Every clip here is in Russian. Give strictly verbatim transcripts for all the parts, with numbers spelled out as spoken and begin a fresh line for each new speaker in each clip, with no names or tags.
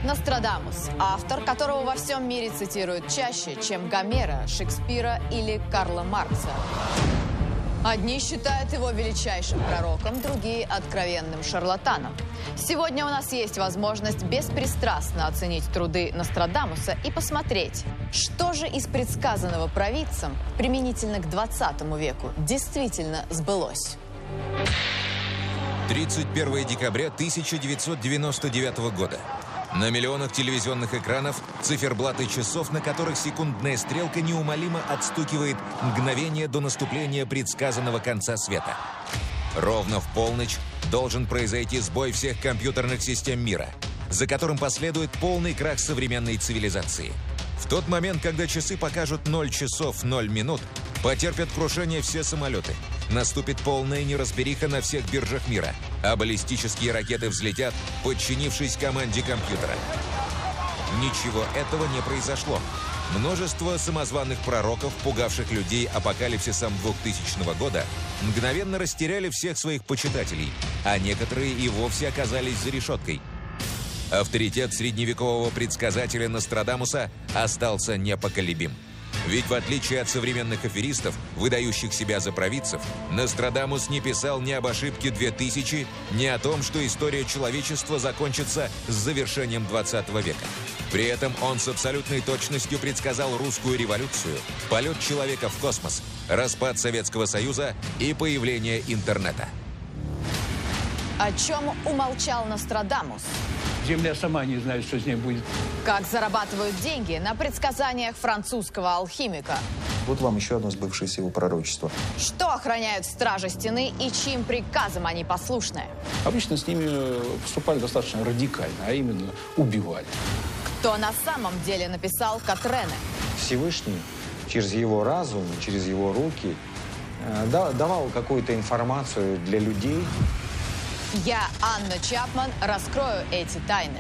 Нострадамус, автор, которого во всем мире цитируют чаще, чем Гомера, Шекспира или Карла Маркса. Одни считают его величайшим пророком, другие – откровенным шарлатаном. Сегодня у нас есть возможность беспристрастно оценить труды Нострадамуса и посмотреть, что же из предсказанного провидцем применительно к двадцатому веку действительно сбылось.
тридцать первое декабря тысяча девятьсот девяносто девятого года. На миллионах телевизионных экранов циферблаты часов, на которых секундная стрелка неумолимо отстукивает мгновение до наступления предсказанного конца света. Ровно в полночь должен произойти сбой всех компьютерных систем мира, за которым последует полный крах современной цивилизации. В тот момент, когда часы покажут ноль часов ноль минут, потерпят крушение все самолеты. Наступит полная неразбериха на всех биржах мира, а баллистические ракеты взлетят, подчинившись команде компьютера. Ничего этого не произошло. Множество самозваных пророков, пугавших людей апокалипсисом двухтысячного года, мгновенно растеряли всех своих почитателей, а некоторые и вовсе оказались за решеткой. Авторитет средневекового предсказателя Нострадамуса остался непоколебим. Ведь в отличие от современных аферистов, выдающих себя за провидцев, Нострадамус не писал ни об ошибке две тысячи, ни о том, что история человечества закончится с завершением двадцатого века. При этом он с абсолютной точностью предсказал русскую революцию, полет человека в космос, распад Советского Союза и появление интернета.
О чем умолчал Нострадамус?
Земля сама не знает, что с ней будет.
Как зарабатывают деньги на предсказаниях французского алхимика?
Вот вам еще одно сбывшееся его пророчество.
Что охраняют стражи стены и чьим приказам они послушны?
Обычно с ними поступали достаточно радикально, а именно убивали.
Кто на самом деле написал Катрены?
Всевышний через его разум, через его руки э, давал какую-то информацию для людей.
Я, Анна Чапман, раскрою эти тайны.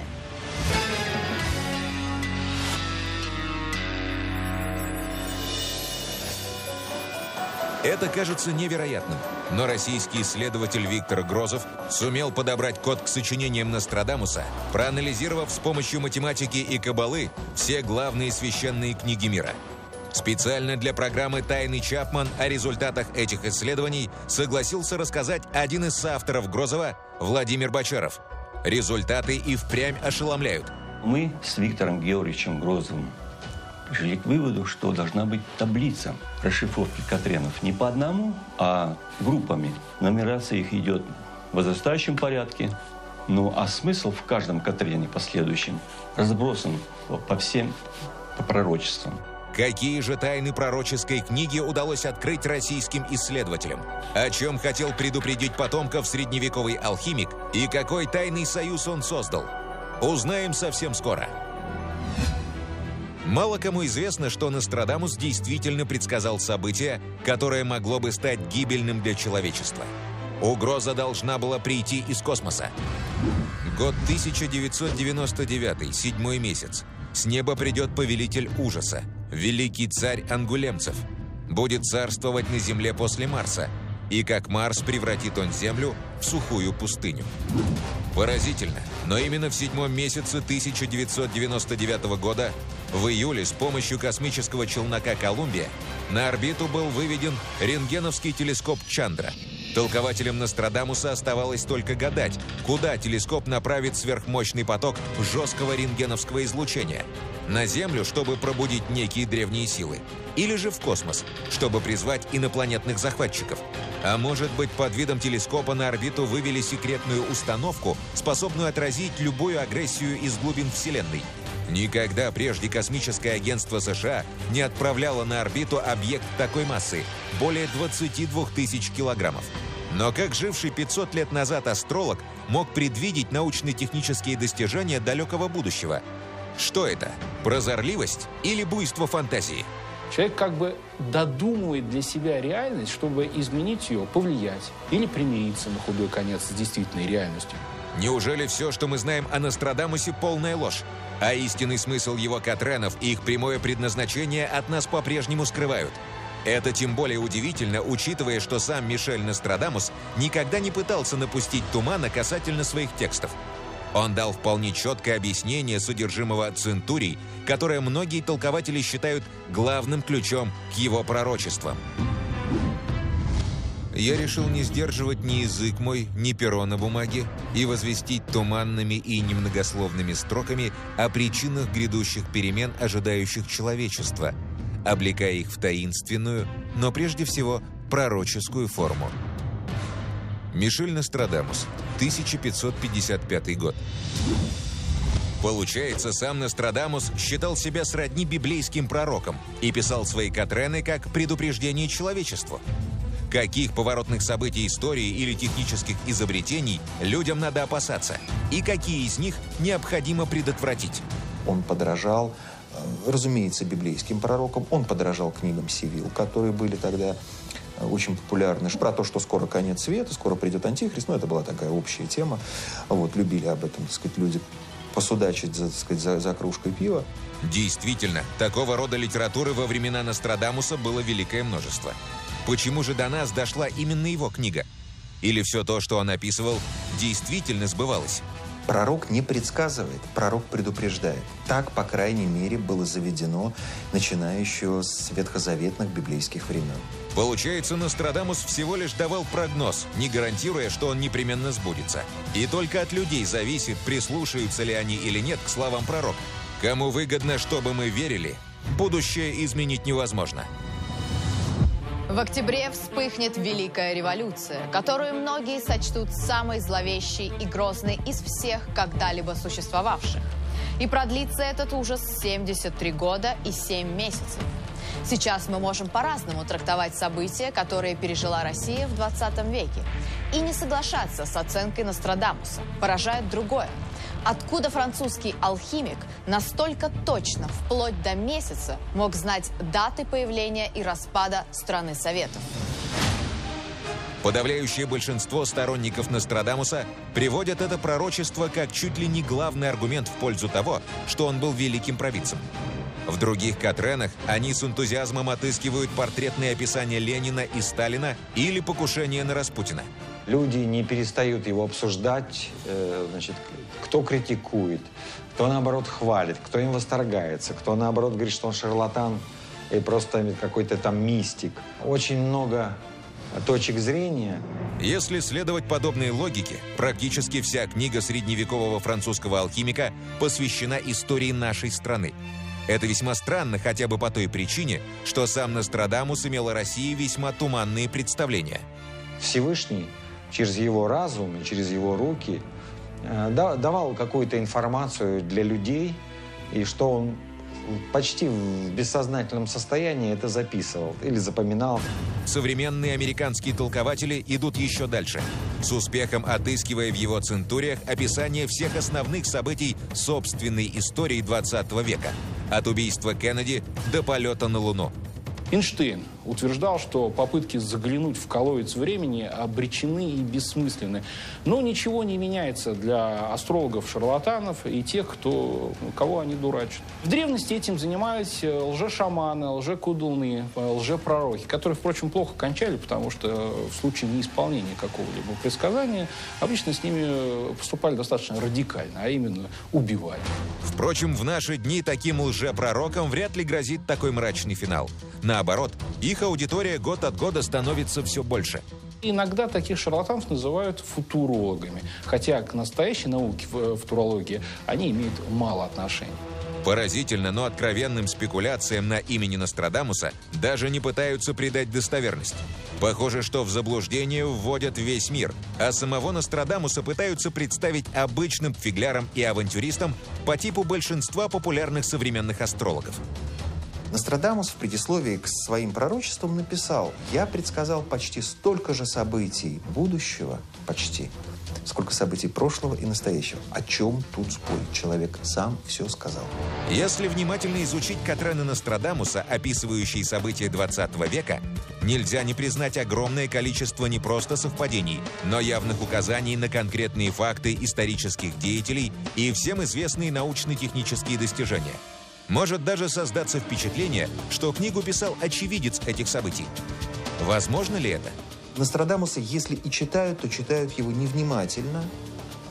Это кажется невероятным, но российский исследователь Виктор Грозов сумел подобрать код к сочинениям Нострадамуса, проанализировав с помощью математики и каббалы все главные священные книги мира. Специально для программы «Тайны Чапман» о результатах этих исследований согласился рассказать один из соавторов Грозова, Владимир Бочаров. Результаты и впрямь ошеломляют.
Мы с Виктором Георгиевичем Грозовым пришли к выводу, что должна быть таблица расшифровки Катренов не по одному, а группами. Нумерация их идет в возрастающем порядке, ну а смысл в каждом Катрене последующем разбросан по всем по пророчествам.
Какие же тайны пророческой книги удалось открыть российским исследователям? О чем хотел предупредить потомков средневековый алхимик и какой тайный союз он создал? Узнаем совсем скоро. Мало кому известно, что Нострадамус действительно предсказал событие, которое могло бы стать гибельным для человечества. Угроза должна была прийти из космоса. Год тысяча девятьсот девяносто девятый, седьмой месяц. С неба придет повелитель ужаса, великий царь ангулемцев. Будет царствовать на земле после Марса. И как Марс превратит он землю в сухую пустыню. Поразительно, но именно в седьмом месяце тысяча девятьсот девяносто девятого года, в июле, с помощью космического челнока «Колумбия», на орбиту был выведен рентгеновский телескоп Чандра. Толкователям Нострадамуса оставалось только гадать, куда телескоп направит сверхмощный поток жесткого рентгеновского излучения. На Землю, чтобы пробудить некие древние силы. Или же в космос, чтобы призвать инопланетных захватчиков. А может быть, под видом телескопа на орбиту вывели секретную установку, способную отразить любую агрессию из глубин Вселенной. Никогда прежде космическое агентство США не отправляло на орбиту объект такой массы – более двадцати двух тысяч килограммов. Но как живший пятьсот лет назад астролог мог предвидеть научно-технические достижения далекого будущего? Что это? Прозорливость или буйство фантазии?
Человек как бы додумывает для себя реальность, чтобы изменить ее, повлиять или примириться на худой конец с действительной реальностью.
Неужели все, что мы знаем о Нострадамусе, полная ложь? А истинный смысл его Катренов и их прямое предназначение от нас по-прежнему скрывают. Это тем более удивительно, учитывая, что сам Мишель Нострадамус никогда не пытался напустить тумана касательно своих текстов. Он дал вполне четкое объяснение содержимого центурий, которое многие толкователи считают главным ключом к его пророчествам. «Я решил не сдерживать ни язык мой, ни перо на бумаге и возвестить туманными и немногословными строками о причинах грядущих перемен, ожидающих человечества, облекая их в таинственную, но прежде всего пророческую форму». Мишель Нострадамус, тысяча пятьсот пятьдесят пятый год. Получается, сам Нострадамус считал себя сродни библейским пророком и писал свои Катрены как предупреждение человечеству. Каких поворотных событий истории или технических изобретений людям надо опасаться? И какие из них необходимо предотвратить?
Он подражал, разумеется, библейским пророкам. Он подражал книгам Сивил, которые были тогда очень популярны. Про то, что скоро конец света, скоро придет Антихрист. Ну, это была такая общая тема. Вот, любили об этом, так сказать, люди посудачить, так сказать, за, за кружкой пива.
Действительно, такого рода литературы во времена Нострадамуса было великое множество. Почему же до нас дошла именно его книга? Или все то, что он описывал, действительно сбывалось?
Пророк не предсказывает, пророк предупреждает. Так, по крайней мере, было заведено, начиная еще с ветхозаветных библейских времен.
Получается, Нострадамус всего лишь давал прогноз, не гарантируя, что он непременно сбудется. И только от людей зависит, прислушаются ли они или нет к словам пророка. Кому выгодно, чтобы мы верили, будущее изменить невозможно.
В октябре вспыхнет Великая революция, которую многие сочтут самой зловещей и грозной из всех когда-либо существовавших. И продлится этот ужас семьдесят три года и семь месяцев. Сейчас мы можем по-разному трактовать события, которые пережила Россия в двадцатом веке. И не соглашаться с оценкой Нострадамуса. Поражает другое. Откуда французский алхимик настолько точно, вплоть до месяца, мог знать даты появления и распада страны Советов?
Подавляющее большинство сторонников Нострадамуса приводят это пророчество как чуть ли не главный аргумент в пользу того, что он был великим провидцем. В других Катренах они с энтузиазмом отыскивают портретные описания Ленина и Сталина или покушения на Распутина.
Люди не перестают его обсуждать, э, значит, кто критикует, кто, наоборот, хвалит, кто им восторгается, кто, наоборот, говорит, что он шарлатан и просто какой-то там мистик. Очень много точек зрения.
Если следовать подобной логике, практически вся книга средневекового французского алхимика посвящена истории нашей страны. Это весьма странно хотя бы по той причине, что сам Нострадамус имел о России весьма туманные представления.
Всевышний через его разум и через его руки э, давал какую-то информацию для людей, и что он почти в бессознательном состоянии это записывал или запоминал.
Современные американские толкователи идут еще дальше, с успехом отыскивая в его центуриях описание всех основных событий собственной истории двадцатого века, от убийства Кеннеди до полета на Луну.
Эйнштейн утверждал, что попытки заглянуть в колодец времени обречены и бессмысленны. Но ничего не меняется для астрологов-шарлатанов и тех, кто, кого они дурачат. В древности этим занимались лжешаманы, лжекудуны, лжепророки, которые, впрочем, плохо кончали, потому что в случае неисполнения какого-либо предсказания обычно с ними поступали достаточно радикально, а именно убивали.
Впрочем, в наши дни таким лжепророкам вряд ли грозит такой мрачный финал. Наоборот, их аудитория год от года становится все больше.
Иногда таких шарлатанов называют футурологами, хотя к настоящей науке, футурологии, они имеют мало отношения.
Поразительно, но откровенным спекуляциям на имени Нострадамуса даже не пытаются придать достоверность. Похоже, что в заблуждение вводят весь мир, а самого Нострадамуса пытаются представить обычным фигляром и авантюристом по типу большинства популярных современных астрологов.
Нострадамус в предисловии к своим пророчествам написал: «Я предсказал почти столько же событий будущего, почти, сколько событий прошлого и настоящего». О чем тут спорить? Человек сам все сказал.
Если внимательно изучить Катрены Нострадамуса, описывающие события двадцатого века, нельзя не признать огромное количество не просто совпадений, но явных указаний на конкретные факты исторических деятелей и всем известные научно-технические достижения. Может даже создаться впечатление, что книгу писал очевидец этих событий. Возможно ли это?
Нострадамуса, если и читают, то читают его невнимательно,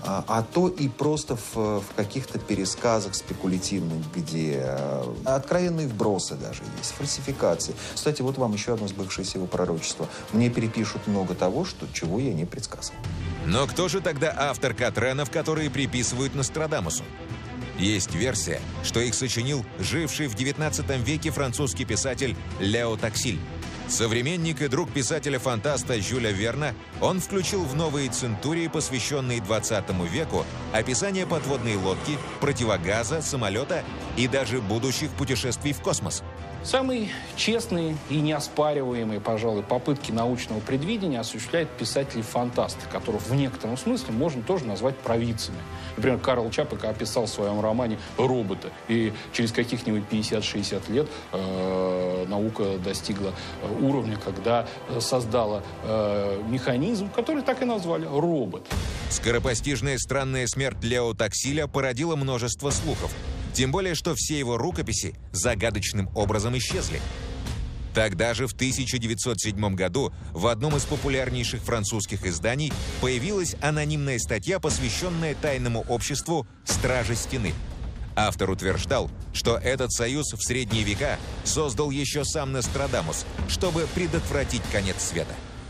а, а то и просто в, в каких-то пересказах спекулятивных, где а, откровенные вбросы даже есть, фальсификации. Кстати, вот вам еще одно сбывшееся его пророчество. Мне перепишут много того, что, чего я не предсказывал.
Но кто же тогда автор Катренов, которые приписывают Нострадамусу? Есть версия, что их сочинил живший в девятнадцатом веке французский писатель Лео Таксиль. Современник и друг писателя-фантаста Жюля Верна, он включил в новые центурии, посвященные двадцатому веку, описание подводной лодки, противогаза, самолета и даже будущих путешествий в космос.
Самые честные и неоспариваемые, пожалуй, попытки научного предвидения осуществляют писатели-фантасты, которых в некотором смысле можно тоже назвать провидцами. Например, Карл Чапек описал в своем романе «Робота», и через каких-нибудь пятьдесят-шестьдесят лет э, наука достигла уровня, когда создала э, механизм, который так и назвали «робот».
Скоропостижная странная смерть Лео Таксиля породила множество слухов. Тем более, что все его рукописи загадочным образом исчезли. Тогда же, в тысяча девятьсот седьмом году, в одном из популярнейших французских изданий появилась анонимная статья, посвященная тайному обществу «Стражи Стены». Автор утверждал, что этот союз в средние века создал еще сам Нострадамус, чтобы предотвратить конец света.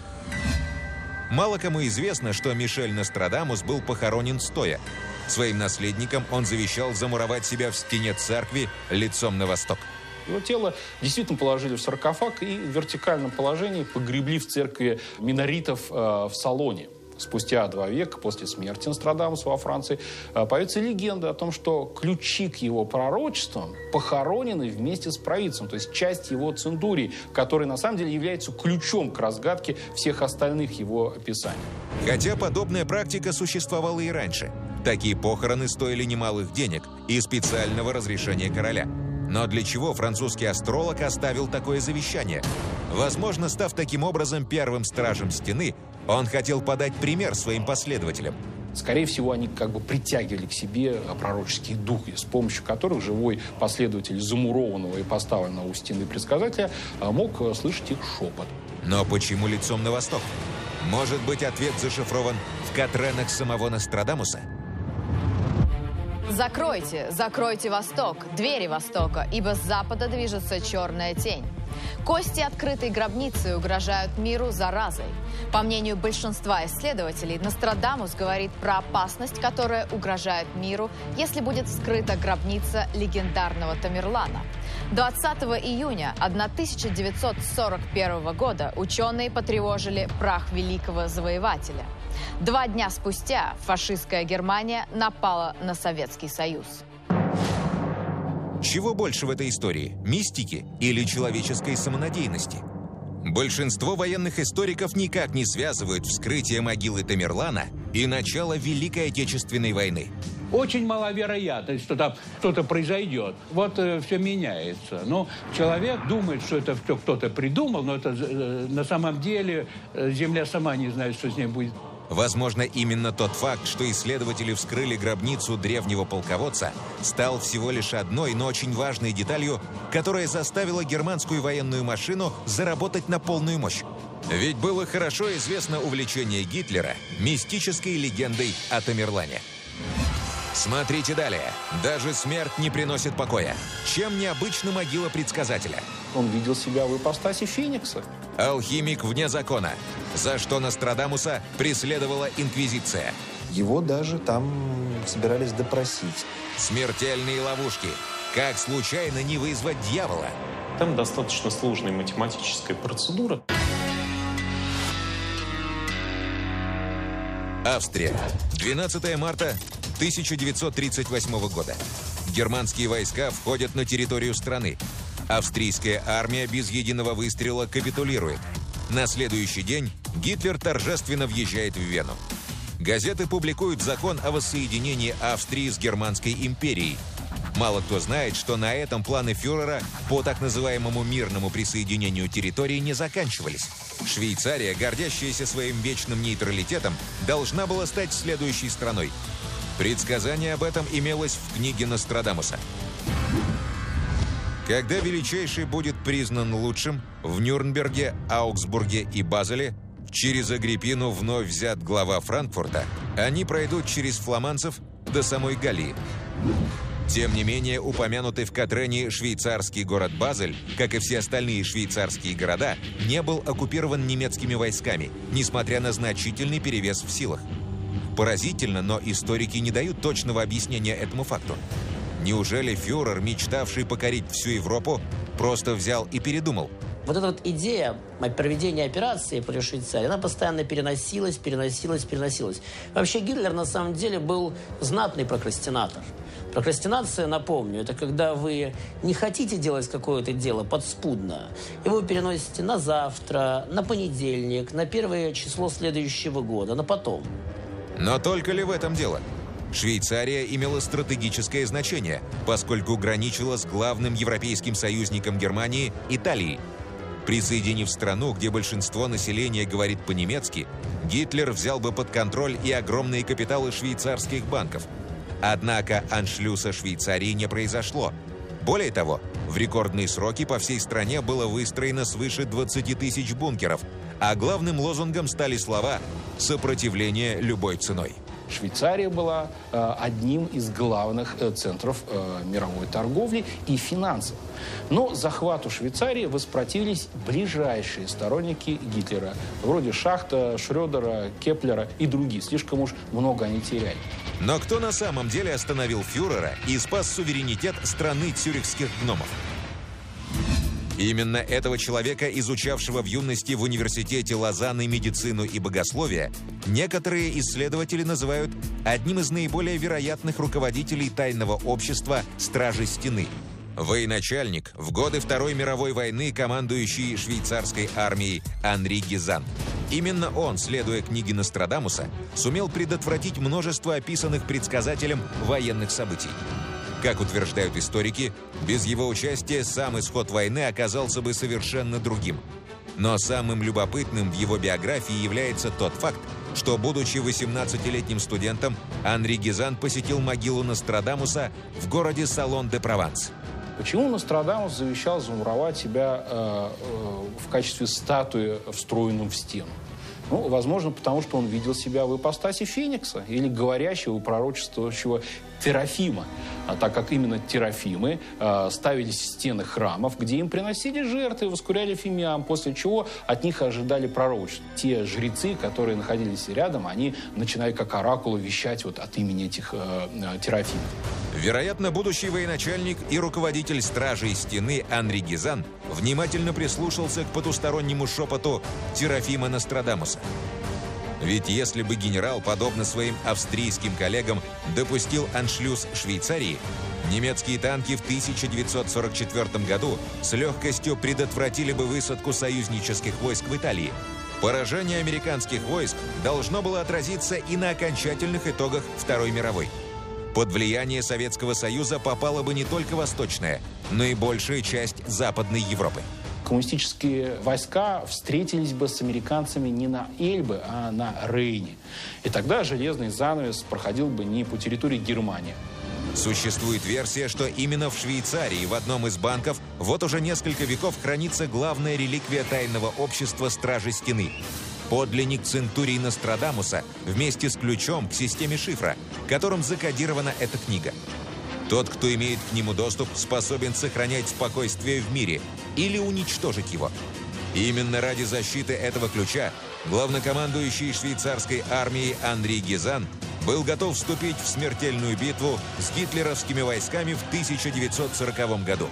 Мало кому известно, что Мишель Нострадамус был похоронен стоя. Своим наследникам он завещал замуровать себя в стене церкви лицом на восток.
Его тело действительно положили в саркофаг и в вертикальном положении погребли в церкви миноритов э, в Салоне. Спустя два века после смерти Нострадамуса во Франции э, появится легенда о том, что ключи к его пророчествам похоронены вместе с провидцем, то есть часть его центурии, который на самом деле является ключом к разгадке всех остальных его описаний.
Хотя подобная практика существовала и раньше. Такие похороны стоили немалых денег и специального разрешения короля. Но для чего французский астролог оставил такое завещание? Возможно, став таким образом первым стражем стены, он хотел подать пример своим последователям.
Скорее всего, они как бы притягивали к себе пророческие духи, с помощью которых живой последователь замурованного и поставленного у стены предсказателя мог слышать их шепот.
Но почему лицом на восток? Может быть, ответ зашифрован в Катренах самого Нострадамуса?
Закройте, закройте восток, двери востока, ибо с запада движется черная тень. Кости открытой гробницы угрожают миру заразой. По мнению большинства исследователей, Нострадамус говорит про опасность, которая угрожает миру, если будет вскрыта гробница легендарного Тамерлана. двадцатого июня тысяча девятьсот сорок первого года ученые потревожили прах великого завоевателя. Два дня спустя фашистская Германия напала на Советский Союз.
Чего больше в этой истории? Мистики или человеческой самонадеянности? Большинство военных историков никак не связывают вскрытие могилы Тамерлана и начало Великой Отечественной войны.
Очень маловероятно, что там что-то произойдет. Вот э, все меняется. Но человек думает, что это все кто-то придумал, но это э, на самом деле э, Земля сама не знает, что с ней будет.
Возможно, именно тот факт, что исследователи вскрыли гробницу древнего полководца, стал всего лишь одной, но очень важной деталью, которая заставила германскую военную машину заработать на полную мощь. Ведь было хорошо известно увлечение Гитлера мистической легендой о Тамерлане. Смотрите далее. Даже смерть не приносит покоя. Чем необычна могила предсказателя?
Он видел себя в ипостаси Феникса.
Алхимик вне закона. За что Нострадамуса преследовала Инквизиция.
Его даже там собирались допросить.
Смертельные ловушки. Как случайно не вызвать дьявола?
Там достаточно сложная математическая процедура.
Австрия. двенадцатого марта тысяча девятьсот тридцать восьмого года. Германские войска входят на территорию страны. Австрийская армия без единого выстрела капитулирует. На следующий день Гитлер торжественно въезжает в Вену. Газеты публикуют закон о воссоединении Австрии с Германской империей. Мало кто знает, что на этом планы фюрера по так называемому мирному присоединению территории не заканчивались. Швейцария, гордящаяся своим вечным нейтралитетом, должна была стать следующей страной. Предсказание об этом имелось в книге Нострадамуса. Когда величайший будет признан лучшим, в Нюрнберге, Аугсбурге и Базеле через Агриппину вновь взят глава Франкфурта, Они пройдут через фламандцев до самой Галлии. Тем не менее, упомянутый в Катрене швейцарский город Базель, как и все остальные швейцарские города, не был оккупирован немецкими войсками, несмотря на значительный перевес в силах. Поразительно, но историки не дают точного объяснения этому факту. Неужели фюрер, мечтавший покорить всю Европу, просто взял и передумал?
Вот эта вот идея проведения операции против Швейцарии, она постоянно переносилась, переносилась, переносилась. Вообще Гитлер на самом деле был знатный прокрастинатор. Прокрастинация, напомню, это когда вы не хотите делать какое-то дело подспудно, и вы переносите на завтра, на понедельник, на первое число следующего года, на потом.
Но только ли в этом дело? Швейцария имела стратегическое значение, поскольку граничила с главным европейским союзником Германии – Италией. Присоединив страну, где большинство населения говорит по-немецки, Гитлер взял бы под контроль и огромные капиталы швейцарских банков. Однако аншлюса Швейцарии не произошло. Более того, в рекордные сроки по всей стране было выстроено свыше двадцати тысяч бункеров, а главным лозунгом стали слова «сопротивление любой ценой».
Швейцария была э, одним из главных э, центров э, мировой торговли и финансов. Но захвату Швейцарии воспротивились ближайшие сторонники Гитлера, вроде Шахта, Шрёдера, Кеплера и других. Слишком уж много они теряли.
Но кто на самом деле остановил фюрера и спас суверенитет страны цюрихских гномов? Именно этого человека, изучавшего в юности в университете Лозанны медицину и богословие, некоторые исследователи называют одним из наиболее вероятных руководителей тайного общества «Стражи Стены». Военачальник, в годы Второй мировой войны командующий швейцарской армией Анри Гизан. Именно он, следуя книге Нострадамуса, сумел предотвратить множество описанных предсказателем военных событий. Как утверждают историки, без его участия сам исход войны оказался бы совершенно другим. Но самым любопытным в его биографии является тот факт, что, будучи восемнадцатилетним студентом, Анри Гизан посетил могилу Нострадамуса в городе Салон-де-Прованс.
Почему Нострадамус завещал замуровать себя э, э, в качестве статуи, встроенной в стену? Ну, возможно, потому что он видел себя в ипостаси Феникса или говорящего, пророчествующего Терафима, а так как именно Терафимы э, ставились в стены храмов, где им приносили жертвы, воскуряли фимиам, после чего от них ожидали пророчеств. Те жрецы, которые находились рядом, они начинали как оракулы вещать вот от имени этих э, э, Терафимов.
Вероятно, будущий военачальник и руководитель Стражей Стены Анри Гизан внимательно прислушался к потустороннему шепоту Терафима Нострадамуса. Ведь если бы генерал, подобно своим австрийским коллегам, допустил аншлюз Швейцарии, немецкие танки в тысяча девятьсот сорок четвёртом году с легкостью предотвратили бы высадку союзнических войск в Италии. Поражение американских войск должно было отразиться и на окончательных итогах Второй мировой. Под влияние Советского Союза попала бы не только восточная, но и большая часть Западной Европы.
Коммунистические войска встретились бы с американцами не на Эльбе, а на Рейне. И тогда железный занавес проходил бы не по территории Германии.
Существует версия, что именно в Швейцарии в одном из банков вот уже несколько веков хранится главная реликвия тайного общества Стражи Стены. Подлинник центурии Нострадамуса вместе с ключом к системе шифра, которым закодирована эта книга. Тот, кто имеет к нему доступ, способен сохранять спокойствие в мире или уничтожить его. И именно ради защиты этого ключа главнокомандующий швейцарской армией Анри Гизан был готов вступить в смертельную битву с гитлеровскими войсками в тысяча девятьсот сороковом году.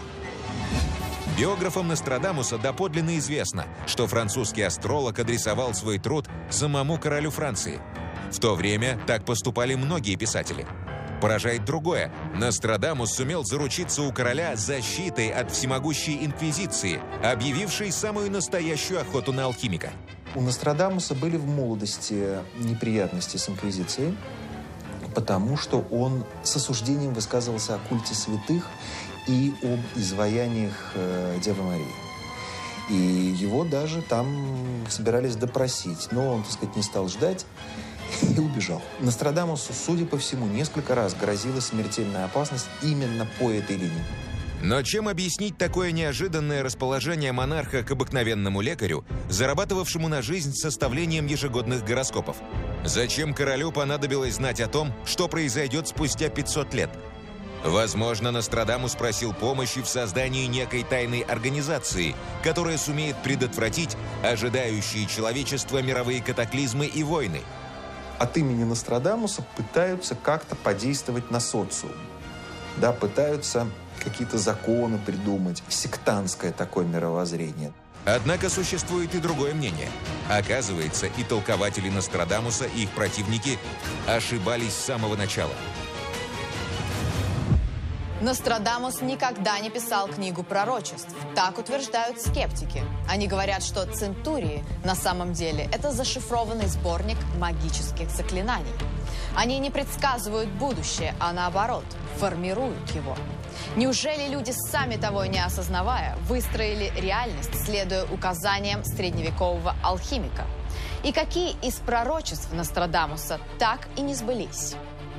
Биографам Нострадамуса доподлинно известно, что французский астролог адресовал свой труд самому королю Франции. В то время так поступали многие писатели. Поражает другое. Нострадамус сумел заручиться у короля защитой от всемогущей инквизиции, объявившей самую настоящую охоту на алхимика.
У Нострадамуса были в молодости неприятности с инквизицией, потому что он с осуждением высказывался о культе святых и об изваяниях э, Девы Марии. И его даже там собирались допросить, но он, так сказать, не стал ждать и убежал. Нострадамусу, судя по всему, несколько раз грозила смертельная опасность именно по этой линии.
Но чем объяснить такое неожиданное расположение монарха к обыкновенному лекарю, зарабатывавшему на жизнь составлением ежегодных гороскопов? Зачем королю понадобилось знать о том, что произойдет спустя пятьсот лет? Возможно, Нострадамус просил помощи в создании некой тайной организации, которая сумеет предотвратить ожидающие человечество мировые катаклизмы и войны.
От имени Нострадамуса пытаются как-то подействовать на социум. Да, пытаются какие-то законы придумать, сектантское такое мировоззрение.
Однако существует и другое мнение. Оказывается, и толкователи Нострадамуса, и их противники ошибались с самого начала.
Нострадамус никогда не писал книгу пророчеств. Так утверждают скептики. Они говорят, что центурии на самом деле это зашифрованный сборник магических заклинаний. Они не предсказывают будущее, а наоборот, формируют его. Неужели люди, сами того не осознавая, выстроили реальность, следуя указаниям средневекового алхимика? И какие из пророчеств Нострадамуса так и не сбылись?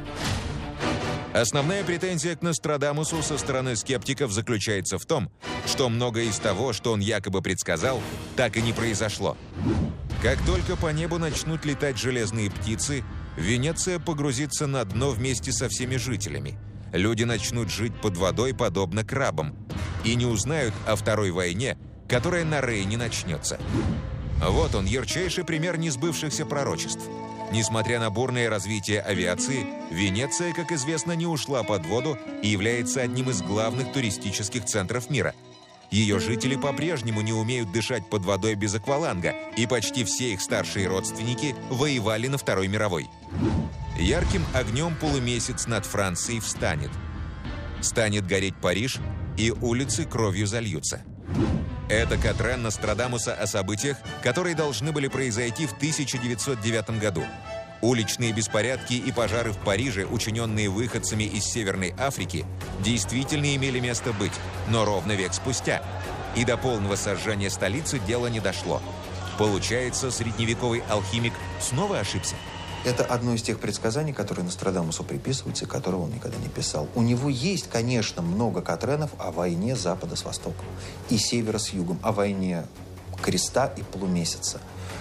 Основная претензия к Нострадамусу со стороны скептиков заключается в том, что многое из того, что он якобы предсказал, так и не произошло. Как только по небу начнут летать железные птицы, Венеция погрузится на дно вместе со всеми жителями. Люди начнут жить под водой, подобно крабам, и не узнают о Второй войне, которая на Рейне начнется. Вот он, ярчайший пример несбывшихся пророчеств. Несмотря на бурное развитие авиации, Венеция, как известно, не ушла под воду и является одним из главных туристических центров мира. Ее жители по-прежнему не умеют дышать под водой без акваланга, и почти все их старшие родственники воевали на Второй мировой. Ярким огнем полумесяц над Францией встанет. Станет гореть Париж, и улицы кровью зальются. Это Катрен Нострадамуса о событиях, которые должны были произойти в тысяча девятьсот девятом году. Уличные беспорядки и пожары в Париже, учиненные выходцами из Северной Африки, действительно имели место быть, но ровно век спустя. И до полного сожжения столицы дело не дошло. Получается, средневековый алхимик снова ошибся?
Это одно из тех предсказаний, которые Нострадамусу приписываются, и которого он никогда не писал. У него есть, конечно, много Катренов о войне Запада с Востоком и Севера с Югом, о войне Креста и Полумесяца.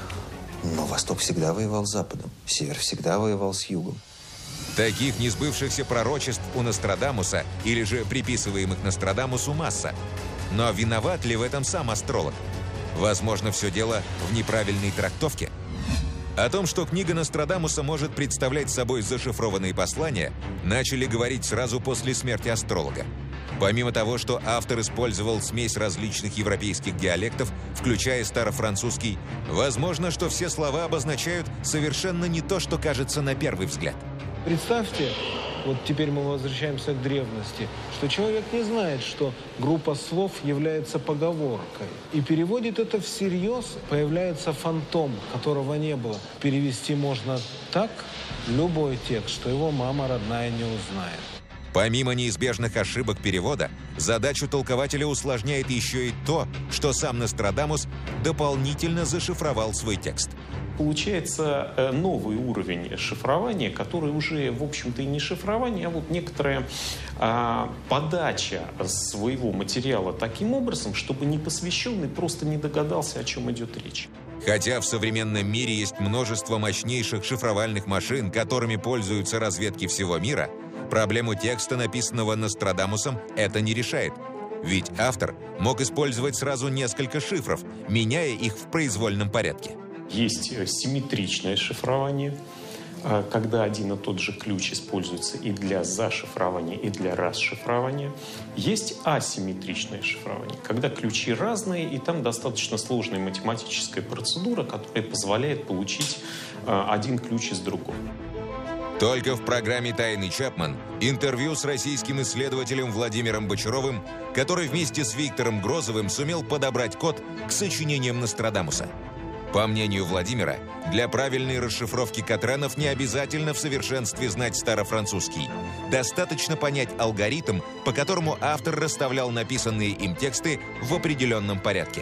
Но Восток всегда воевал с Западом, Север всегда воевал с Югом.
Таких несбывшихся пророчеств у Нострадамуса, или же приписываемых Нострадамусу, масса. Но виноват ли в этом сам астролог? Возможно, все дело в неправильной трактовке. О том, что книга Нострадамуса может представлять собой зашифрованные послания, начали говорить сразу после смерти астролога. Помимо того, что автор использовал смесь различных европейских диалектов, включая старофранцузский, возможно, что все слова обозначают совершенно не то, что кажется на первый взгляд.
Представьте, вот теперь мы возвращаемся к древности, что человек не знает, что группа слов является поговоркой. И переводит это всерьез, появляется фантом, которого не было. Перевести можно так любой текст, что его мама родная не узнает.
Помимо неизбежных ошибок перевода, задачу толкователя усложняет еще и то, что сам Нострадамус дополнительно зашифровал свой текст.
Получается новый уровень шифрования, который уже, в общем-то, и не шифрование, а вот некоторая а, подача своего материала таким образом, чтобы непосвященный просто не догадался, о чем идет речь.
Хотя в современном мире есть множество мощнейших шифровальных машин, которыми пользуются разведки всего мира, проблему текста, написанного Нострадамусом, это не решает. Ведь автор мог использовать сразу несколько шифров, меняя их в произвольном порядке.
Есть симметричное шифрование, когда один и тот же ключ используется и для зашифрования, и для расшифрования. Есть асимметричное шифрование, когда ключи разные, и там достаточно сложная математическая процедура, которая позволяет получить один ключ из другого.
Только в программе «Тайный Чапман» интервью с российским исследователем Владимиром Бочаровым, который вместе с Виктором Грозовым сумел подобрать код к сочинениям Нострадамуса. По мнению Владимира, для правильной расшифровки Катренов не обязательно в совершенстве знать старофранцузский. Достаточно понять алгоритм, по которому автор расставлял написанные им тексты в определенном порядке.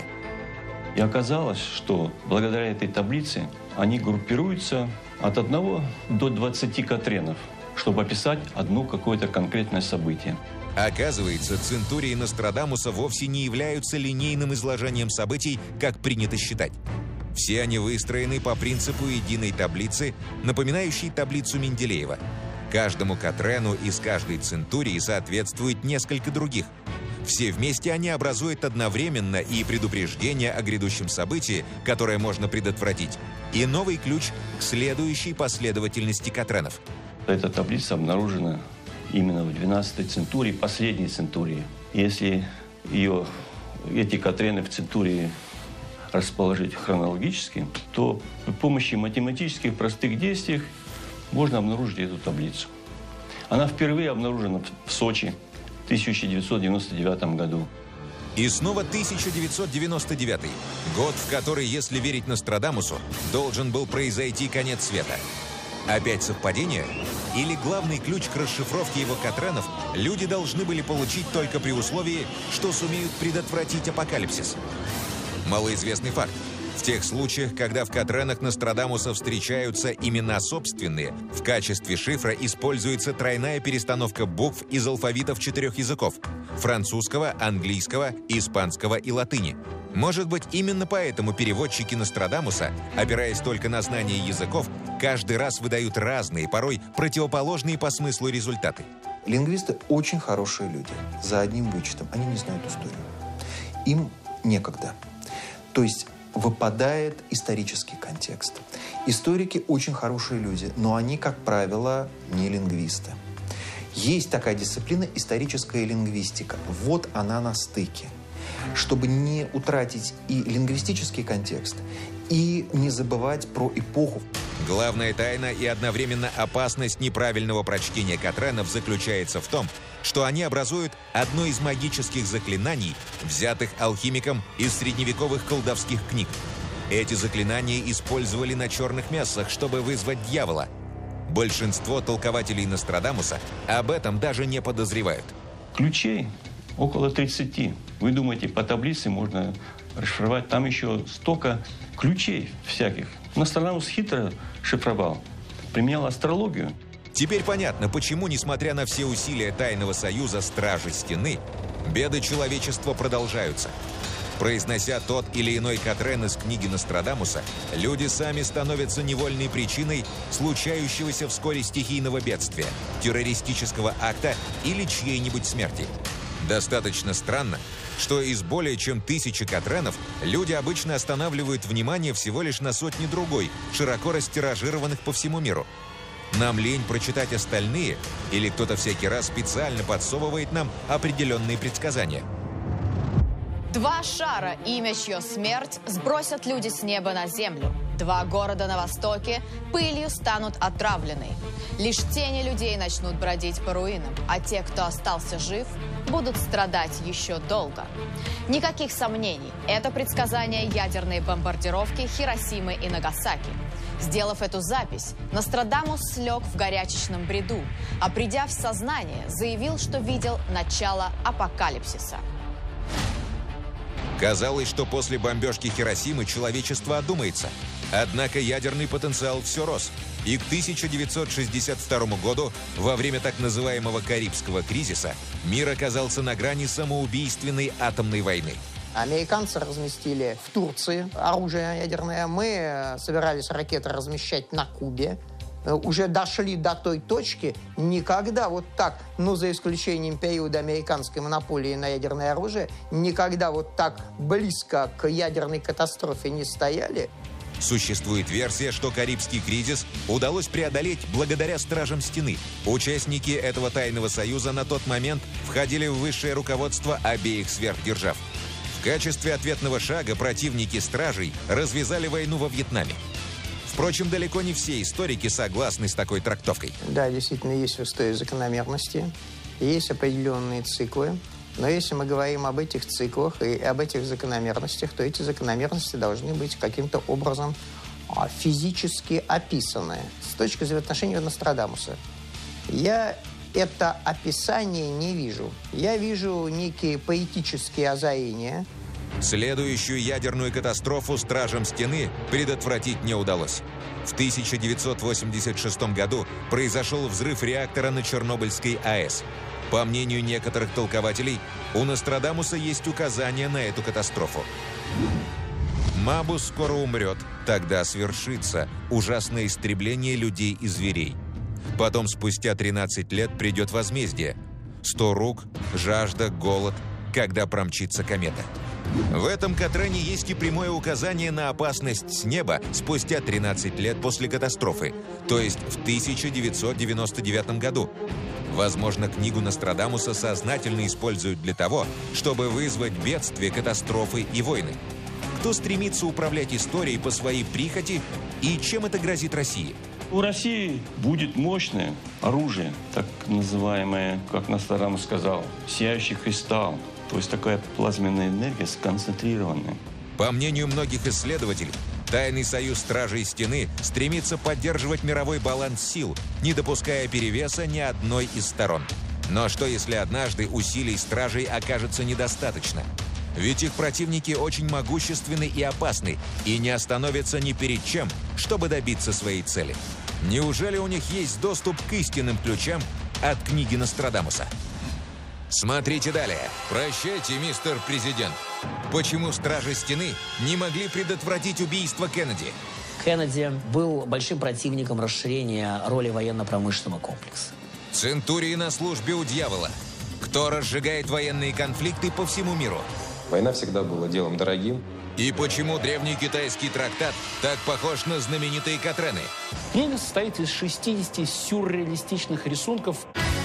И оказалось, что благодаря этой таблице они группируются от одного до двадцати Катренов, чтобы описать одно какое-то конкретное событие.
Оказывается, центурии Нострадамуса вовсе не являются линейным изложением событий, как принято считать. Все они выстроены по принципу единой таблицы, напоминающей таблицу Менделеева. Каждому Катрену из каждой центурии соответствует несколько других. Все вместе они образуют одновременно и предупреждение о грядущем событии, которое можно предотвратить, и новый ключ к следующей последовательности Катренов.
Эта таблица обнаружена именно в двенадцатой центурии, последней центурии. Если ее, эти Катрены в центурии расположить хронологически, то при помощи математических простых действий можно обнаружить эту таблицу. Она впервые обнаружена в Сочи в тысяча девятьсот девяносто девятом году.
И снова тысяча девятьсот девяносто девятый. Год, в который, если верить Нострадамусу, должен был произойти конец света. Опять совпадение? Или главный ключ к расшифровке его Катренов люди должны были получить только при условии, что сумеют предотвратить апокалипсис? Малоизвестный факт. В тех случаях, когда в Катренах Нострадамуса встречаются имена собственные, в качестве шифра используется тройная перестановка букв из алфавитов четырех языков – французского, английского, испанского и латыни. Может быть, именно поэтому переводчики Нострадамуса, опираясь только на знание языков, каждый раз выдают разные, порой противоположные по смыслу результаты.
Лингвисты очень хорошие люди, за одним вычетом. Они не знают историю. Им некогда. То есть выпадает исторический контекст. Историки очень хорошие люди, но они, как правило, не лингвисты. Есть такая дисциплина – историческая лингвистика. Вот она на стыке. Чтобы не утратить и лингвистический контекст, и не забывать про эпоху.
Главная тайна и одновременно опасность неправильного прочтения Катренов заключается в том, что они образуют одно из магических заклинаний, взятых алхимиком из средневековых колдовских книг. Эти заклинания использовали на черных мясах, чтобы вызвать дьявола. Большинство толкователей Нострадамуса об этом даже не подозревают.
Ключей около тридцати. Вы думаете, по таблице можно расшифровать? Там еще столько ключей всяких. Нострадамус хитро шифровал, применял астрологию.
Теперь понятно, почему, несмотря на все усилия Тайного Союза Стражи Стены, беды человечества продолжаются. Произнося тот или иной Катрен из книги Нострадамуса, люди сами становятся невольной причиной случающегося вскоре стихийного бедствия, террористического акта или чьей-нибудь смерти. Достаточно странно, что из более чем тысячи Катренов люди обычно останавливают внимание всего лишь на сотни другой, широко растиражированных по всему миру. Нам лень прочитать остальные, или кто-то всякий раз специально подсовывает нам определенные предсказания.
Два шара, имя чье смерть, сбросят люди с неба на землю. Два города на востоке пылью станут отравлены. Лишь тени людей начнут бродить по руинам, а те, кто остался жив, будут страдать еще долго. Никаких сомнений, это предсказание ядерной бомбардировки Хиросимы и Нагасаки. Сделав эту запись, Нострадамус слег в горячечном бреду, а придя в сознание, заявил, что видел начало апокалипсиса.
Казалось, что после бомбежки Хиросимы человечество одумается. Однако ядерный потенциал все рос. И к тысяча девятьсот шестьдесят второму году, во время так называемого Карибского кризиса, мир оказался на грани самоубийственной атомной войны.
Американцы разместили в Турции оружие ядерное. Мы собирались ракеты размещать на Кубе. Уже дошли до той точки, никогда вот так, ну, за исключением периода американской монополии на ядерное оружие, никогда вот так близко к ядерной катастрофе не стояли.
Существует версия, что Карибский кризис удалось преодолеть благодаря Стражам Стены. Участники этого тайного союза на тот момент входили в высшее руководство обеих сверхдержав. В качестве ответного шага противники Стражей развязали войну во Вьетнаме. Впрочем, далеко не все историки согласны с такой трактовкой.
Да, действительно, есть в истории закономерности, есть определенные циклы. Но если мы говорим об этих циклах и об этих закономерностях, то эти закономерности должны быть каким-то образом физически описаны с точки зрения отношения Нострадамуса. Я это описание не вижу. Я вижу некие поэтические озарения.
Следующую ядерную катастрофу Стражам Стены предотвратить не удалось. В тысяча девятьсот восемьдесят шестом году произошел взрыв реактора на Чернобыльской АЭС. По мнению некоторых толкователей, у Нострадамуса есть указание на эту катастрофу. Мабус скоро умрет, тогда свершится ужасное истребление людей и зверей. Потом, спустя тринадцать лет, придет возмездие. Сто рук, жажда, голод, когда промчится комета. В этом Катрене есть и прямое указание на опасность с неба спустя тринадцать лет после катастрофы, то есть в тысяча девятьсот девяносто девятом году. Возможно, книгу Нострадамуса сознательно используют для того, чтобы вызвать бедствия, катастрофы и войны. Кто стремится управлять историей по своей прихоти и чем это грозит России?
У России будет мощное оружие, так называемое, как Нострадамус сказал, сияющий кристалл. То есть такая плазменная энергия сконцентрированная.
По мнению многих исследователей, Тайный союз Стражей Стены стремится поддерживать мировой баланс сил, не допуская перевеса ни одной из сторон. Но что если однажды усилий Стражей окажется недостаточно? Ведь их противники очень могущественны и опасны, и не остановятся ни перед чем, чтобы добиться своей цели. Неужели у них есть доступ к истинным ключам от книги Нострадамуса? Смотрите далее. Прощайте, мистер президент. Почему Стражи Стены не могли предотвратить убийство Кеннеди?
Кеннеди был большим противником расширения роли военно-промышленного комплекса.
Центурии на службе у дьявола. Кто разжигает военные конфликты по всему миру?
Война всегда была делом дорогим.
И почему древний китайский трактат так похож на знаменитые Катрены?
Книга состоит из шестидесяти сюрреалистичных рисунков.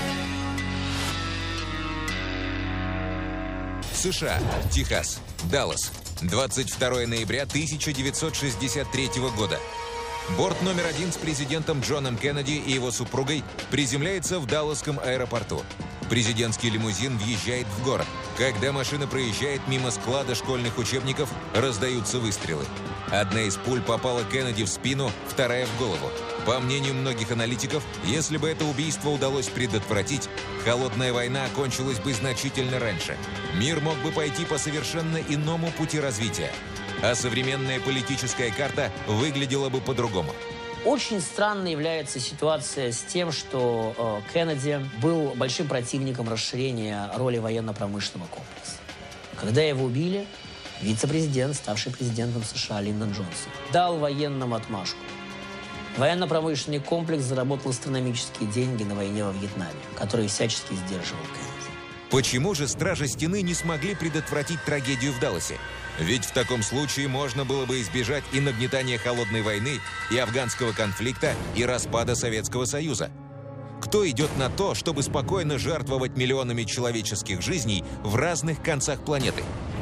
США, Техас, Даллас, двадцать второе ноября тысяча девятьсот шестьдесят третьего года. Борт номер один с президентом Джоном Кеннеди и его супругой приземляется в Далласском аэропорту. Президентский лимузин въезжает в город. Когда машина проезжает мимо склада школьных учебников, раздаются выстрелы. Одна из пуль попала Кеннеди в спину, вторая в голову. По мнению многих аналитиков, если бы это убийство удалось предотвратить, холодная война окончилась бы значительно раньше. Мир мог бы пойти по совершенно иному пути развития. А современная политическая карта выглядела бы по-другому.
Очень странной является ситуация с тем, что э, Кеннеди был большим противником расширения роли военно-промышленного комплекса. Когда его убили, вице-президент, ставший президентом США Линдон Джонсон, дал военным отмашку. Военно-промышленный комплекс заработал астрономические деньги на войне во Вьетнаме, который всячески сдерживал Кеннеди.
Почему же Стражи Стены не смогли предотвратить трагедию в Далласе? Ведь в таком случае можно было бы избежать и нагнетания холодной войны, и афганского конфликта, и распада Советского Союза. Кто идет на то, чтобы спокойно жертвовать миллионами человеческих жизней в разных концах планеты?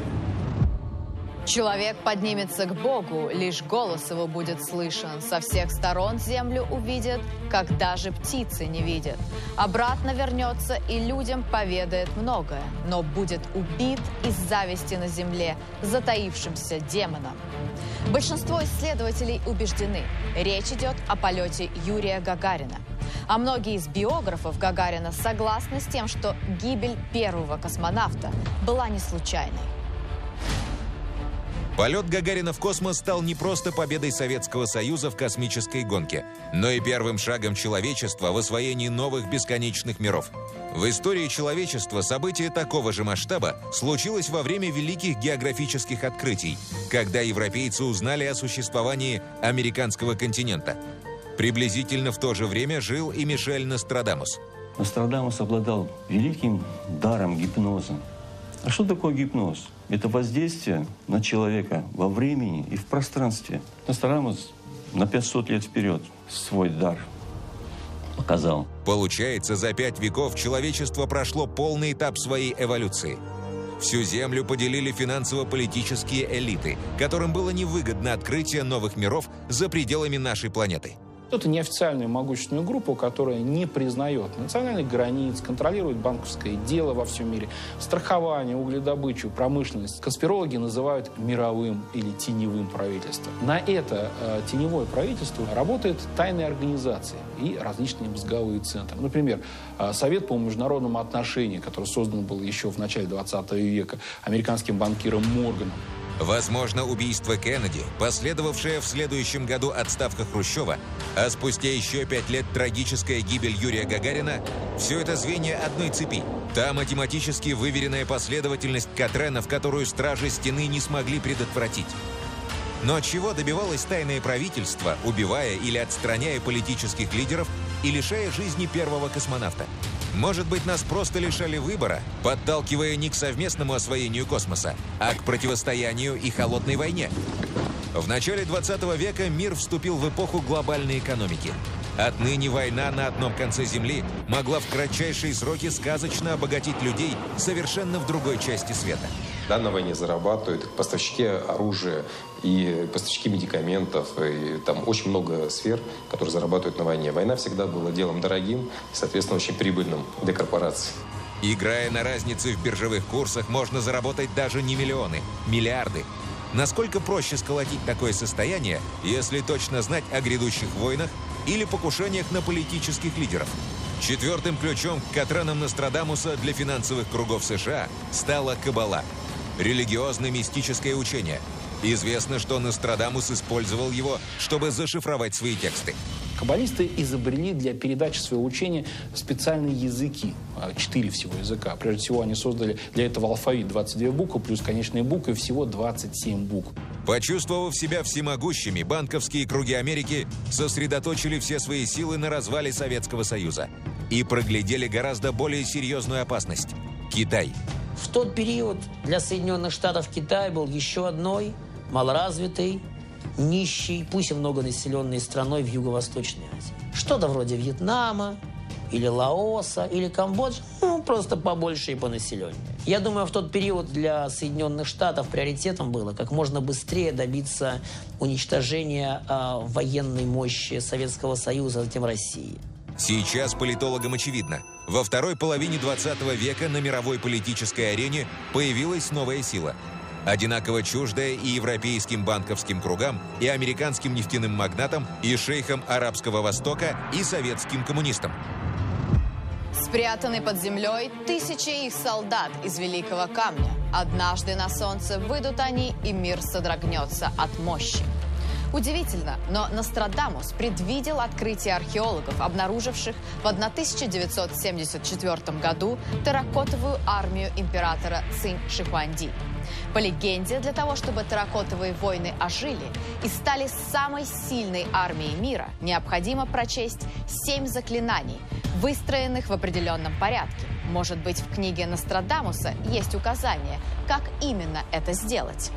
Человек поднимется к Богу, лишь голос его будет слышен. Со всех сторон землю увидит, как даже птицы не видят. Обратно вернется и людям поведает многое, но будет убит из зависти на земле затаившимся демоном. Большинство исследователей убеждены, речь идет о полете Юрия Гагарина. А многие из биографов Гагарина согласны с тем, что гибель первого космонавта была не случайной.
Полет Гагарина в космос стал не просто победой Советского Союза в космической гонке, но и первым шагом человечества в освоении новых бесконечных миров. В истории человечества событие такого же масштаба случилось во время великих географических открытий, когда европейцы узнали о существовании американского континента. Приблизительно в то же время жил и Мишель Нострадамус.
Нострадамус обладал великим даром гипноза. А что такое гипноз? Это воздействие на человека во времени и в пространстве. Нострадамус на пятьсот лет вперед свой дар показал.
Получается, за пять веков человечество прошло полный этап своей эволюции. Всю Землю поделили финансово-политические элиты, которым было невыгодно открытие новых миров за пределами нашей планеты.
Это неофициальная могущественная группа, которая не признает национальных границ, контролирует банковское дело во всем мире, страхование, угледобычу, промышленность. Конспирологи называют мировым или теневым правительством. На это э, теневое правительство работает тайные организации и различные мозговые центры. Например, э, Совет по международным отношениям, который создан был еще в начале двадцатого века американским банкиром Морганом.
Возможно, убийство Кеннеди, последовавшее в следующем году отставка Хрущева, а спустя еще пять лет трагическая гибель Юрия Гагарина – все это звенья одной цепи. Та математически выверенная последовательность Катренов, которую стражи стены не смогли предотвратить. Но чего добивалось тайное правительство, убивая или отстраняя политических лидеров и лишая жизни первого космонавта? Может быть, нас просто лишали выбора, подталкивая не к совместному освоению космоса, а к противостоянию и холодной войне? В начале двадцатого века мир вступил в эпоху глобальной экономики. Отныне война на одном конце Земли могла в кратчайшие сроки сказочно обогатить людей совершенно в другой части света.
Да, на войне зарабатывают поставщики оружия и поставщики медикаментов. И там очень много сфер, которые зарабатывают на войне. Война всегда была делом дорогим и, соответственно, очень прибыльным для корпораций.
Играя на разнице в биржевых курсах, можно заработать даже не миллионы, миллиарды. Насколько проще сколотить такое состояние, если точно знать о грядущих войнах или покушениях на политических лидеров? Четвертым ключом к Катренам Нострадамуса для финансовых кругов США стала Каббала – религиозно-мистическое учение. Известно, что Нострадамус использовал его, чтобы зашифровать свои тексты.
Каббалисты изобрели для передачи своего учения специальные языки, четыре всего языка. Прежде всего, они создали для этого алфавит двадцать две буквы, плюс конечные буквы, всего двадцать семь букв.
Почувствовав себя всемогущими, банковские круги Америки сосредоточили все свои силы на развале Советского Союза и проглядели гораздо более серьезную опасность – Китай.
В тот период для Соединенных Штатов Китай был еще одной малоразвитой, нищей, пусть и многонаселенной страной в Юго-Восточной Азии. Что-то вроде Вьетнама, или Лаоса, или Камбоджи, ну, просто побольше и по населению. Я думаю, в тот период для Соединенных Штатов приоритетом было как можно быстрее добиться уничтожения э, военной мощи Советского Союза, а затем России.
Сейчас политологам очевидно. Во второй половине двадцатого века на мировой политической арене появилась новая сила. Одинаково чуждая и европейским банковским кругам, и американским нефтяным магнатам, и шейхам Арабского Востока, и советским коммунистам.
Спрятаны под землей тысячи их солдат из Великого Камня. Однажды на солнце выйдут они, и мир содрогнется от мощи. Удивительно, но Нострадамус предвидел открытие археологов, обнаруживших в тысяча девятьсот семьдесят четвёртом году терракотовую армию императора Цинь Шихуанди. По легенде, для того, чтобы терракотовые войны ожили и стали самой сильной армией мира, необходимо прочесть семь заклинаний, выстроенных в определенном порядке. Может быть, в книге Нострадамуса есть указание, как именно это сделать.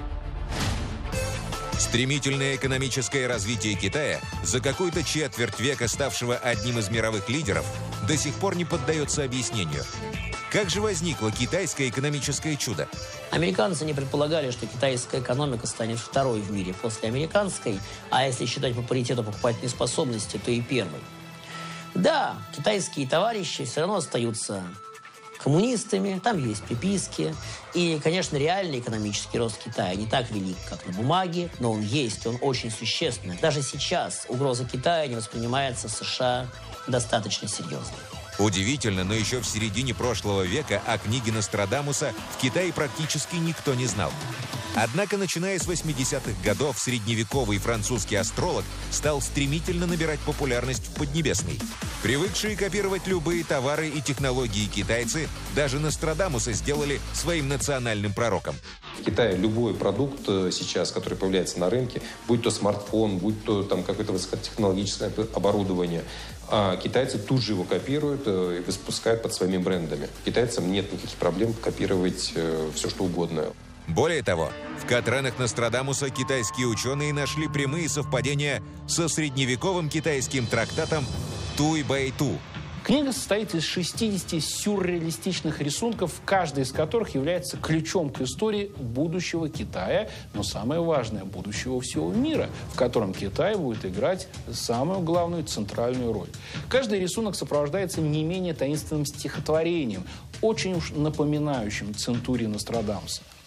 Стремительное экономическое развитие Китая, за какую-то четверть века ставшего одним из мировых лидеров, до сих пор не поддается объяснению. Как же возникло китайское экономическое чудо?
Американцы не предполагали, что китайская экономика станет второй в мире после американской, а если считать по паритету покупательной способности, то и первой. Да, китайские товарищи все равно остаются коммунистами, там есть приписки. И, конечно, реальный экономический рост Китая не так велик, как на бумаге, но он есть, он очень существенный. Даже сейчас угроза Китая не воспринимается в США достаточно серьезно.
Удивительно, но еще в середине прошлого века о книге Нострадамуса в Китае практически никто не знал. Однако, начиная с восьмидесятых годов, средневековый французский астролог стал стремительно набирать популярность в Поднебесной. Привыкшие копировать любые товары и технологии китайцы даже Нострадамуса сделали своим национальным пророком.
В Китае любой продукт сейчас, который появляется на рынке, будь то смартфон, будь то там какое-то высокотехнологическое оборудование, а китайцы тут же его копируют и выпускают под своими брендами. Китайцам нет никаких проблем копировать все, что угодно.
Более того, в Катренах Нострадамуса китайские ученые нашли прямые совпадения со средневековым китайским трактатом Туй-Бэй-Ту.
Книга состоит из шестидесяти сюрреалистичных рисунков, каждый из которых является ключом к истории будущего Китая, но самое важное – будущего всего мира, в котором Китай будет играть самую главную центральную роль. Каждый рисунок сопровождается не менее таинственным стихотворением, очень уж напоминающим центурии Нострадамуса.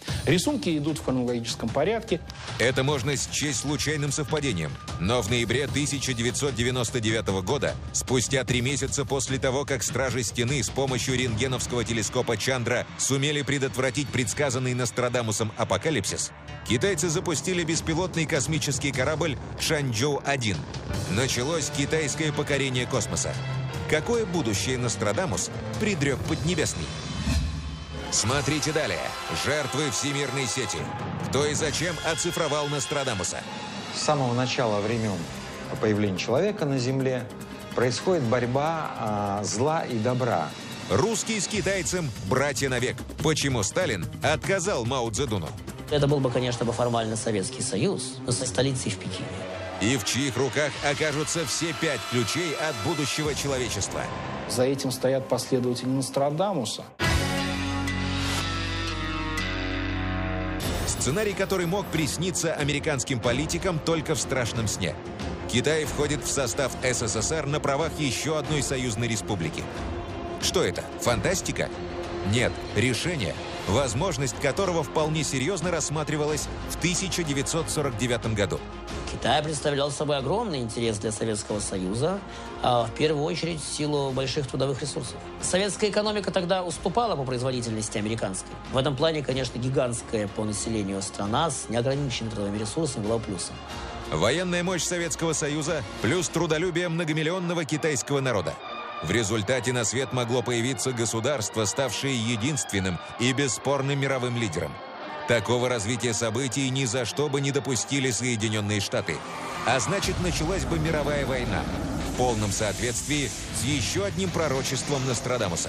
Рисунки идут в хронологическом порядке.
Это можно счесть случайным совпадением. Но в ноябре тысяча девятьсот девяносто девятого года, спустя три месяца после того, как Стражи Стены с помощью рентгеновского телескопа Чандра сумели предотвратить предсказанный Нострадамусом апокалипсис, китайцы запустили беспилотный космический корабль Шанчжоу один. Началось китайское покорение космоса. Какое будущее Нострадамус предрек Поднебесный? Смотрите далее. Жертвы всемирной сети. Кто и зачем оцифровал Нострадамуса?
С самого начала времен появления человека на Земле происходит борьба а, зла и добра.
Русский с китайцем братья навек. Почему Сталин отказал Мао Цзэдуну?
Это был бы, конечно, бы формально Советский Союз, но со столицей в Пекине.
И в чьих руках окажутся все пять ключей от будущего человечества?
За этим стоят последователи Нострадамуса.
Сценарий, который мог присниться американским политикам только в страшном сне. Китай входит в состав СССР на правах еще одной союзной республики. Что это? Фантастика? Нет, решение, возможность которого вполне серьезно рассматривалась в тысяча девятьсот сорок девятом году.
Китай представлял собой огромный интерес для Советского Союза, а в первую очередь в силу больших трудовых ресурсов. Советская экономика тогда уступала по производительности американской. В этом плане, конечно, гигантская по населению страна с неограниченными трудовыми ресурсами была плюсом.
Военная мощь Советского Союза плюс трудолюбие многомиллионного китайского народа. В результате на свет могло появиться государство, ставшее единственным и бесспорным мировым лидером. Такого развития событий ни за что бы не допустили Соединенные Штаты. А значит, началась бы мировая война в полном соответствии с еще одним пророчеством Нострадамуса.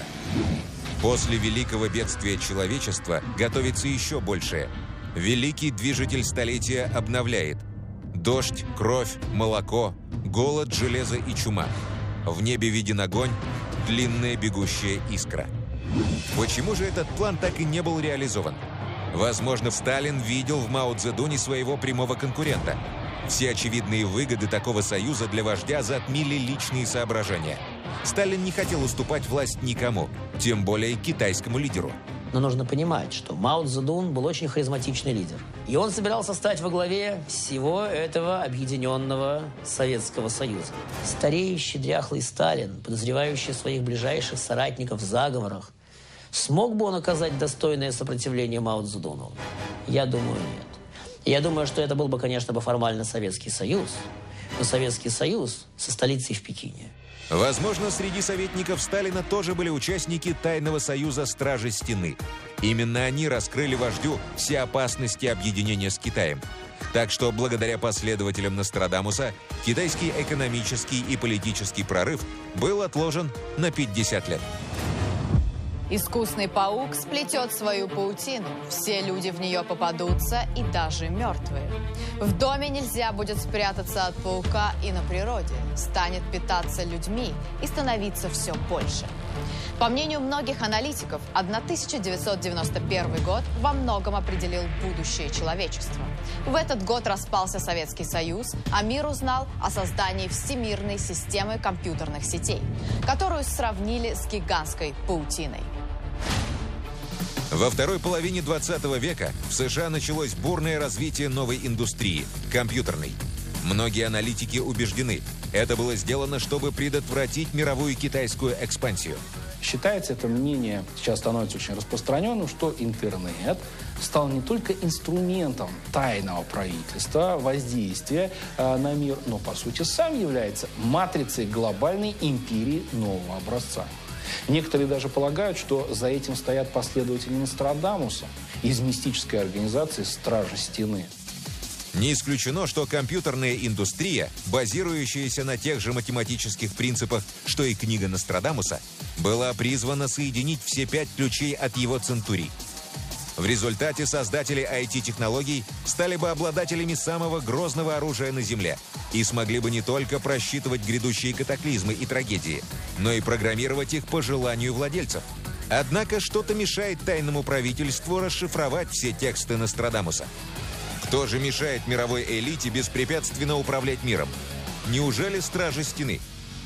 После великого бедствия человечества готовится еще большее. Великий движитель столетия обновляет. Дождь, кровь, молоко, голод, железо и чума. В небе виден огонь, длинная бегущая искра. Почему же этот план так и не был реализован? Возможно, Сталин видел в Мао Цзэдуне своего прямого конкурента. Все очевидные выгоды такого союза для вождя затмили личные соображения. Сталин не хотел уступать власть никому, тем более китайскому лидеру.
Но нужно понимать, что Мао Цзэдун был очень харизматичный лидер. И он собирался стать во главе всего этого объединенного Советского Союза. Стареющий дряхлый Сталин, подозревающий своих ближайших соратников в заговорах, смог бы он оказать достойное сопротивление Мао Цзэдуну? Я думаю, нет. Я думаю, что это был бы, конечно, бы формально Советский Союз, но Советский Союз со столицей в Пекине.
Возможно, среди советников Сталина тоже были участники Тайного союза Стражи Стены. Именно они раскрыли вождю все опасности объединения с Китаем. Так что, благодаря последователям Нострадамуса, китайский экономический и политический прорыв был отложен на пятьдесят лет.
Искусный паук сплетет свою паутину. Все люди в нее попадутся, и даже мертвые. В доме нельзя будет спрятаться от паука, и на природе станет питаться людьми и становиться все больше. По мнению многих аналитиков, тысяча девятьсот девяносто первый год во многом определил будущее человечества. В этот год распался Советский Союз, а мир узнал о создании всемирной системы компьютерных сетей, которую сравнили с гигантской паутиной.
Во второй половине двадцатого века в США началось бурное развитие новой индустрии – компьютерной. Многие аналитики убеждены, это было сделано, чтобы предотвратить мировую китайскую экспансию.
Считается, это мнение сейчас становится очень распространенным, что интернет стал не только инструментом тайного правительства, воздействия э, на мир, но, по сути, сам является матрицей глобальной империи нового образца. Некоторые даже полагают, что за этим стоят последователи Нострадамуса из мистической организации «Стражи Стены».
Не исключено, что компьютерная индустрия, базирующаяся на тех же математических принципах, что и книга Нострадамуса, была призвана соединить все пять ключей от его центурий. В результате создатели ай ти-технологий стали бы обладателями самого грозного оружия на Земле и смогли бы не только просчитывать грядущие катаклизмы и трагедии, но и программировать их по желанию владельцев. Однако что-то мешает тайному правительству расшифровать все тексты Нострадамуса. Кто же мешает мировой элите беспрепятственно управлять миром? Неужели Стражи Стены?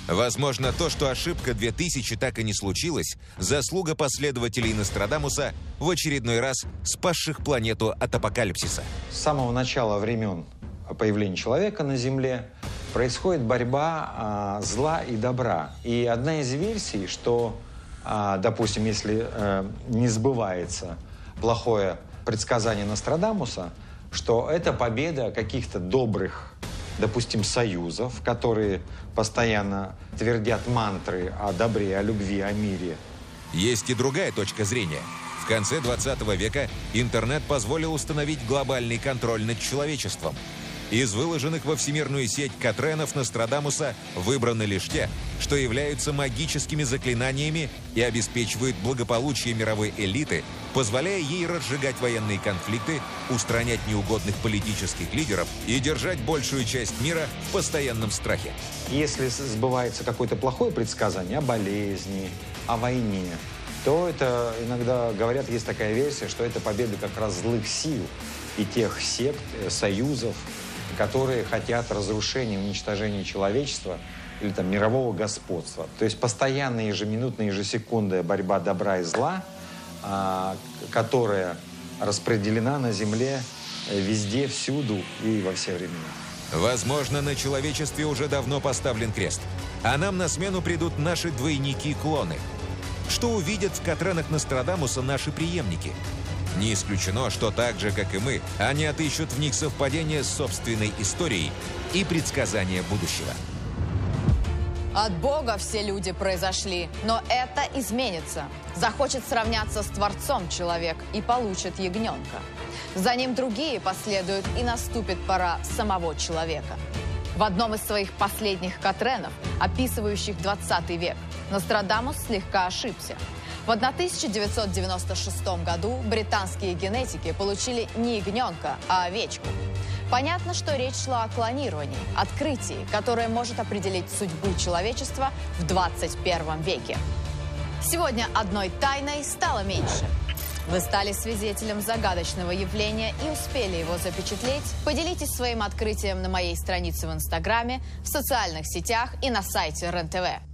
Возможно, то, что ошибка две тысячи так и не случилась, заслуга последователей Нострадамуса, в очередной раз спасших планету от апокалипсиса.
С самого начала времен появления человека на Земле происходит борьба а, зла и добра. И одна из версий, что, а, допустим, если а, не сбывается плохое предсказание Нострадамуса, что это победа каких-то добрых, допустим, союзов, которые постоянно твердят мантры о добре, о любви, о мире.
Есть и другая точка зрения. В конце двадцатого века интернет позволил установить глобальный контроль над человечеством. Из выложенных во всемирную сеть катренов Нострадамуса выбраны лишь те, что являются магическими заклинаниями и обеспечивают благополучие мировой элиты, позволяя ей разжигать военные конфликты, устранять неугодных политических лидеров и держать большую часть мира в постоянном страхе.
Если сбывается какое-то плохое предсказание о болезни, о войне, то это иногда говорят, есть такая версия, что это победа как раз злых сил и тех сект, союзов, которые хотят разрушения, уничтожения человечества или там мирового господства. То есть постоянная ежеминутная, ежесекундная борьба добра и зла, а, которая распределена на Земле везде, всюду и во все времена.
Возможно, на человечестве уже давно поставлен крест. А нам на смену придут наши двойники-клоны. Что увидят в катренах Нострадамуса наши преемники? Не исключено, что так же, как и мы, они отыщут в них совпадение с собственной историей и предсказания будущего.
От Бога все люди произошли, но это изменится. Захочет сравняться с Творцом человек и получит ягненка. За ним другие последуют, и наступит пора самого человека. В одном из своих последних катренов, описывающих двадцатый век, Нострадамус слегка ошибся. В тысяча девятьсот девяносто шестом году британские генетики получили не ягненка, а овечку. Понятно, что речь шла о клонировании, открытии, которое может определить судьбу человечества в двадцать первом веке. Сегодня одной тайной стало меньше. Вы стали свидетелем загадочного явления и успели его запечатлеть? Поделитесь своим открытием на моей странице в Инстаграме, в социальных сетях и на сайте РЕН-ТВ.